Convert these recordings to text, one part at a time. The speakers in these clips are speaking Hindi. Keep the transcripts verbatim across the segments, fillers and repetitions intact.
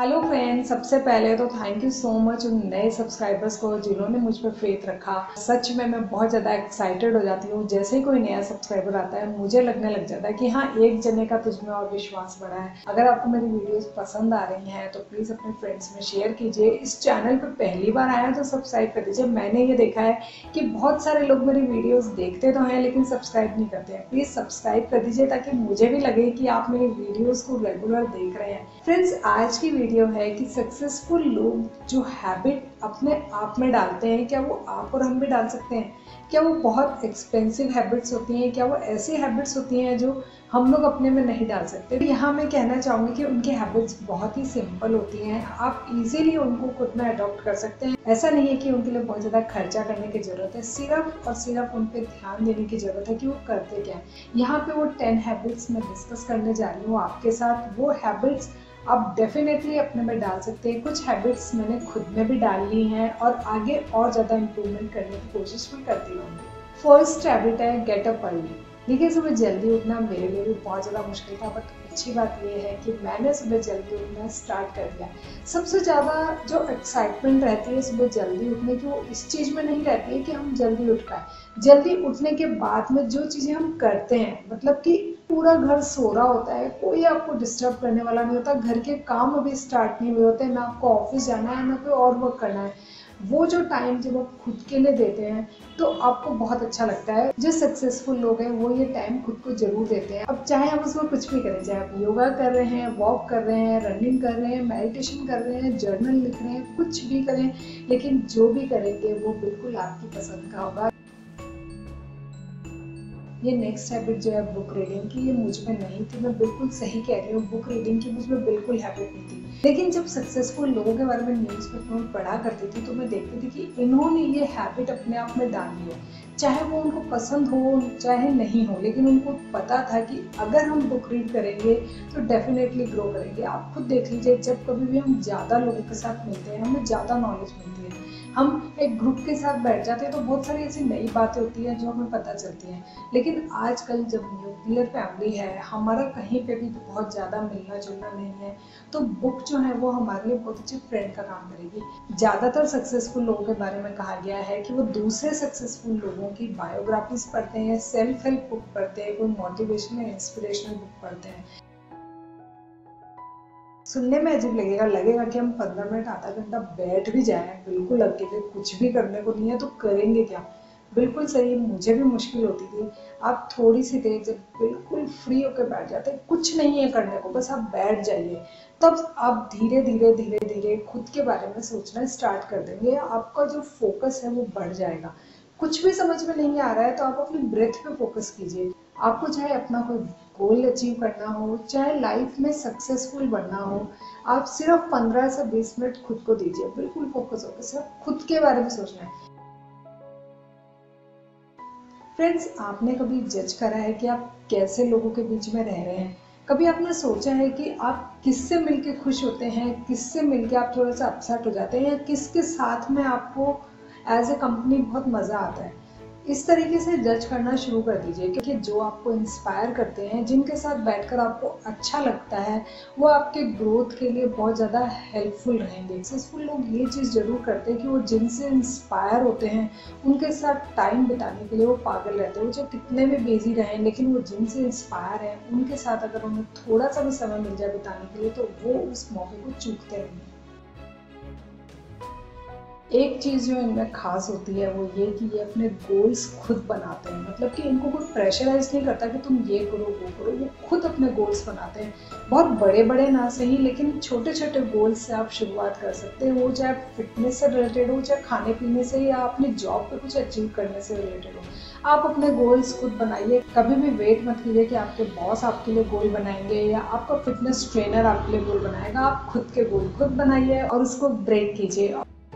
हेलो फ्रेंड्स, सबसे पहले तो थैंक यू सो मच उन नए सब्सक्राइबर्स को जिन्होंने मुझ पर फेथ रखा। सच में मैं बहुत ज़्यादा एक्साइटेड हो जाती हूँ। जैसे ही कोई नया सब्सक्राइबर आता है मुझे लगने लग जाता है कि हाँ, एक जने का तुझ में और विश्वास बढ़ा है। अगर आपको मेरी वीडियोस पसंद आ रही हैं तो प्लीज़ अपने फ्रेंड्स में शेयर कीजिए। इस चैनल पर पहली बार आया तो सब्सक्राइब कर दीजिए। मैंने ये देखा है कि बहुत सारे लोग मेरी वीडियोस देखते तो हैं लेकिन सब्सक्राइब नहीं करते हैं। प्लीज़ सब्सक्राइब कर दीजिए ताकि मुझे भी लगे कि आप मेरी वीडियोस को रेगुलर देख रहे हैं। फ्रेंड्स, आज की वीडियो है कि सक्सेसफुल लोग जो हैबिट अपने आप में डालते हैं, क्या वो आप और हम भी डाल सकते हैं? क्या वो बहुत एक्सपेंसिव हैबिट्स होती हैं? क्या वो ऐसी हैबिट्स होती हैं जो हम लोग अपने में नहीं डाल सकते? यहाँ मैं कहना चाहूँगी कि उनकी हैबिट्स बहुत ही सिंपल होती हैं। आप इजीली उनको खुद में अडॉप्ट कर सकते हैं। ऐसा नहीं है कि उनके लिए बहुत ज़्यादा खर्चा करने की ज़रूरत है, सिर्फ और सिर्फ उन पर ध्यान देने की ज़रूरत है कि वो करते क्या है। यहाँ पे वो टेन हैबिट्स मैं डिस्कस करने जा रही हूँ आपके साथ। वो हैबिट्स आप डेफिनेटली अपने में डाल सकते हैं। कुछ हैबिट्स मैंने खुद में भी डाल ली हैं और आगे और ज़्यादा इम्प्रूवमेंट करने की कोशिश भी करती रहूँगी। फर्स्ट हैबिट है गेट अप अर्ली। देखिए, सुबह जल्दी उठना मेरे लिए भी बहुत ज़्यादा मुश्किल था, बट अच्छी बात यह है कि मैंने सुबह जल्दी उठना स्टार्ट कर दिया। सबसे ज़्यादा जो एक्साइटमेंट रहती है सुबह जल्दी उठने की, वो इस चीज़ में नहीं रहती है कि हम जल्दी उठ पाए। जल्दी उठने के बाद में जो चीज़ें हम करते हैं, मतलब कि पूरा घर सो रहा होता है, कोई आपको डिस्टर्ब करने वाला नहीं होता, घर के काम अभी स्टार्ट नहीं हुए होते, ना आपको ऑफिस जाना है ना कोई और वर्क करना है। वो जो टाइम जब आप खुद के लिए देते हैं तो आपको बहुत अच्छा लगता है। जो सक्सेसफुल लोग हैं वो ये टाइम खुद को जरूर देते हैं। अब चाहे आप उसमें कुछ भी करें, चाहे आप योगा कर रहे हैं, वॉक कर रहे हैं, रनिंग कर रहे हैं, मेडिटेशन कर रहे हैं, जर्नल लिख रहे हैं, कुछ भी करें, लेकिन जो भी करेंगे वो बिल्कुल आपकी पसंद का होगा। ये नेक्स्ट हैबिट जो है बुक रीडिंग की, ये मुझ में नहीं थी। मैं बिल्कुल सही कह रही हूँ, बुक रीडिंग की मुझ में बिल्कुल हैबिट नहीं थी। लेकिन जब सक्सेसफुल लोगों के बारे में न्यूज़ पेपर में पढ़ा करती थी तो मैं देखती थी कि इन्होंने ये हैबिट अपने आप में डाली है। चाहे वो उनको पसंद हो चाहे नहीं हो, लेकिन उनको पता था कि अगर हम बुक रीड करेंगे तो डेफिनेटली ग्रो करेंगे। आप खुद देख लीजिए, जब कभी भी हम ज़्यादा लोगों के साथ मिलते हैं हमें ज़्यादा नॉलेज मिलती है। हम एक ग्रुप के साथ बैठ जाते हैं तो बहुत सारी ऐसी नई बातें होती हैं जो हमें पता चलती हैं। लेकिन आजकल जब न्यूक्लियर फैमिली है, हमारा कहीं पे भी बहुत ज़्यादा मिलना जुलना नहीं है, तो बुक जो है वो हमारे लिए बहुत अच्छे फ्रेंड का काम करेगी। ज़्यादातर सक्सेसफुल लोगों के बारे में कहा गया है कि वो दूसरे सक्सेसफुल लोगों की बायोग्राफीज पढ़ते हैं, सेल्फ हेल्प बुक पढ़ते हैं, कोई मोटिवेशनल इंस्पिरेशनल बुक पढ़ते हैं। सुनने में अजीब लगेगा लगेगा कि हम पंद्रह मिनट आधा घंटा बैठ भी जाएं बिल्कुल अकेले, कुछ भी करने को नहीं है तो करेंगे क्या। बिल्कुल सही, मुझे भी मुश्किल होती थी। आप थोड़ी सी देर जब बिल्कुल फ्री होकर बैठ जाते, कुछ नहीं है करने को, बस आप बैठ जाइए, तब आप धीरे धीरे धीरे धीरे खुद के बारे में सोचना स्टार्ट कर देंगे। आपका जो फोकस है वो बढ़ जाएगा। कुछ भी समझ में नहीं आ रहा है तो आप अपनी ब्रेथ पे फोकस कीजिए। आपको चाहे अपना कोई गोल अचीव करना हो, चाहे लाइफ में सक्सेसफुल बनना हो, आप सिर्फ पंद्रह से बीस मिनट खुद को दीजिए। बिल्कुल फोकस होकर सिर्फ खुद के बारे में सोचना है। फ्रेंड्स, आपने कभी जज करा है कि आप कैसे लोगों के बीच में रह रहे हैं? कभी आपने सोचा है कि आप किससे मिलके खुश होते हैं, किससे मिलके आप थोड़ा सा अपसेट हो जाते हैं, या किसके साथ में आपको एज ए कंपनी बहुत मज़ा आता है? इस तरीके से जज करना शुरू कर दीजिए, क्योंकि जो आपको इंस्पायर करते हैं, जिनके साथ बैठकर आपको अच्छा लगता है, वो आपके ग्रोथ के लिए बहुत ज़्यादा हेल्पफुल रहेंगे। सक्सेसफुल लोग ये चीज़ जरूर करते हैं कि वो जिनसे इंस्पायर होते हैं उनके साथ टाइम बिताने के लिए वो पागल रहते हैं। वो चाहे कितने भी बिजी रहें, लेकिन वो जिनसे इंस्पायर है उनके साथ अगर उन्हें थोड़ा सा भी समय मिल जाए बिताने के लिए तो वो उस मौके को चूकते नहीं। एक चीज़ जो इनमें खास होती है वो ये कि ये अपने गोल्स खुद बनाते हैं। मतलब कि इनको कोई प्रेशराइज नहीं करता कि तुम ये करो वो करो, वो खुद अपने गोल्स बनाते हैं। बहुत बड़े बड़े ना सही, लेकिन छोटे छोटे गोल्स से आप शुरुआत कर सकते हैं। वो चाहे फिटनेस से रिलेटेड हो, चाहे खाने पीने से, या अपनी जॉब पे कुछ अचीव करने से रिलेटेड हो। आप अपने गोल्स खुद बनाइए। कभी भी वेट मत कीजिए कि आपके बॉस आपके लिए गोल बनाएंगे या आपका फिटनेस ट्रेनर आपके लिए गोल बनाएगा। आप खुद के गोल खुद बनाइए और उसको ब्रेक कीजिए।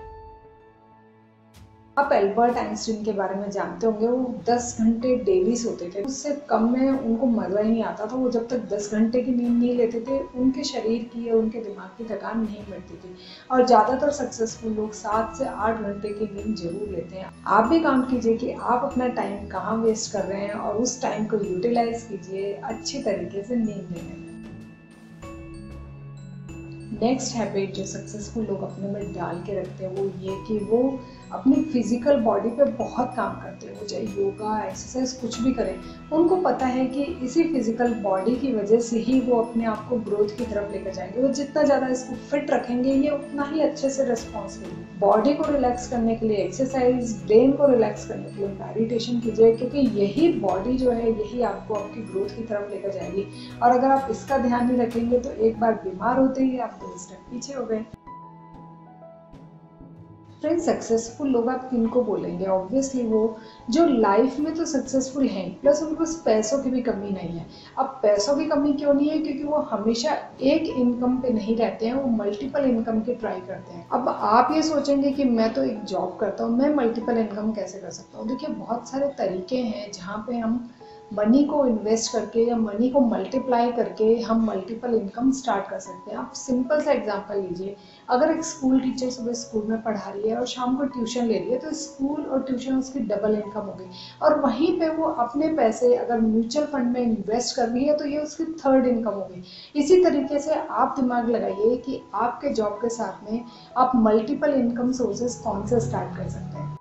आप एल्बर्ट आइंस्टीन के बारे में जानते होंगे, वो दस घंटे डेली सोते थे। उससे कम में उनको मजा ही नहीं आता था। वो जब तक दस घंटे की नींद नहीं लेते थे उनके शरीर की या उनके दिमाग की थकान नहीं मिटती थी। और ज़्यादातर सक्सेसफुल लोग सात से आठ घंटे की नींद जरूर लेते हैं। आप भी काउंट कीजिए कि आप अपना टाइम कहाँ वेस्ट कर रहे हैं और उस टाइम को यूटिलाइज कीजिए अच्छी तरीके से नींद लेने में। नेक्स्ट हैबिट जो सक्सेसफुल लोग अपने में डाल के रखते हैं वो ये कि वो अपनी फिजिकल बॉडी पे बहुत काम करते हैं। वो चाहे योगा एक्सरसाइज कुछ भी करें, उनको पता है कि इसी फिजिकल बॉडी की वजह से ही वो अपने आप को ग्रोथ की तरफ लेकर जाएंगे। वो जितना ज़्यादा इसको फिट रखेंगे ये उतना ही अच्छे से रिस्पॉन्स देंगे। बॉडी को रिलैक्स करने के लिए एक्सरसाइज, ब्रेन को रिलैक्स करने के लिए मेडिटेशन कीजिए, क्योंकि यही बॉडी जो है यही आपको आपकी ग्रोथ की तरफ लेकर जाएगी। और अगर आप इसका ध्यान नहीं रखेंगे तो एक बार बीमार होते ही आप दो स्टेप पीछे हो गए। फ्रेंड्स, सक्सेसफुल लोग आप किनको बोलेंगे? ऑब्वियसली वो जो लाइफ में तो सक्सेसफुल हैं, प्लस उनके पास पैसों की भी कमी नहीं है। अब पैसों की कमी क्यों नहीं है? क्योंकि वो हमेशा एक इनकम पे नहीं रहते हैं, वो मल्टीपल इनकम की ट्राई करते हैं। अब आप ये सोचेंगे कि मैं तो एक जॉब करता हूँ, मैं मल्टीपल इनकम कैसे कर सकता हूँ? देखिए, बहुत सारे तरीके हैं जहाँ पे हम मनी को इन्वेस्ट करके या मनी को मल्टीप्लाई करके हम मल्टीपल इनकम स्टार्ट कर सकते हैं। आप सिंपल सा एग्जांपल लीजिए, अगर एक स्कूल टीचर सुबह स्कूल में पढ़ा रही है और शाम को ट्यूशन ले रही है, तो स्कूल और ट्यूशन उसकी डबल इनकम होगी। और वहीं पे वो अपने पैसे अगर म्यूचुअल फंड में इन्वेस्ट कर रही है तो ये उसकी थर्ड इनकम होगी। इसी तरीके से आप दिमाग लगाइए कि आपके जॉब के साथ में आप मल्टीपल इनकम सोर्सेज कौन से स्टार्ट कर सकते हैं।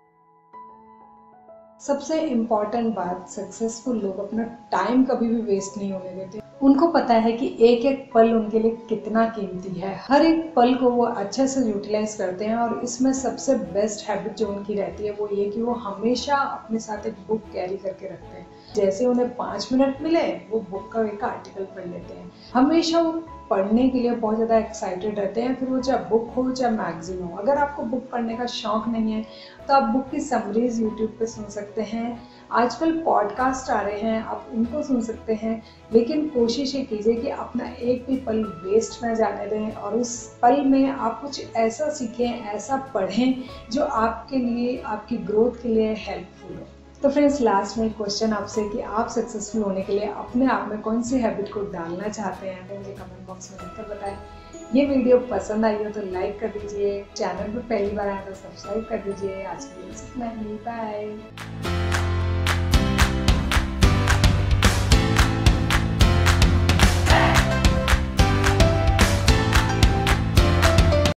सबसे इम्पॉर्टेंट बात, सक्सेसफुल लोग अपना टाइम कभी भी वेस्ट नहीं होने देते। उनको पता है कि एक एक पल उनके लिए कितना कीमती है। हर एक पल को वो अच्छे से यूटिलाइज करते हैं। और इसमें सबसे बेस्ट हैबिट जो उनकी रहती है वो ये कि वो हमेशा अपने साथ एक बुक कैरी करके रखते हैं। जैसे उन्हें पाँच मिनट मिले वो बुक का एक आर्टिकल पढ़ लेते हैं। हमेशा वो पढ़ने के लिए बहुत ज़्यादा एक्साइटेड रहते हैं, फिर वो चाहे बुक हो चाहे मैगजीन हो। अगर आपको बुक पढ़ने का शौक नहीं है तो आप बुक की समरीज यूट्यूब पे सुन सकते हैं। आजकल पॉडकास्ट आ रहे हैं, आप उनको सुन सकते हैं। लेकिन कोशिश ये कीजिए कि अपना एक भी पल वेस्ट ना जाने दें और उस पल में आप कुछ ऐसा सीखें, ऐसा पढ़ें जो आपके लिए, आपकी ग्रोथ के लिए हेल्पफुल हो। तो फ्रेंड्स, लास्ट में क्वेश्चन आपसे कि आप सक्सेसफुल होने के लिए अपने आप में कौन सी हैबिट को डालना चाहते हैं, तो मुझे कमेंट बॉक्स में लिखकर बताएं। ये वीडियो पसंद आई हो तो लाइक कर दीजिए, चैनल पर पहली बार आए तो सब्सक्राइब कर दीजिए। आज के लिए इतना ही, बाय।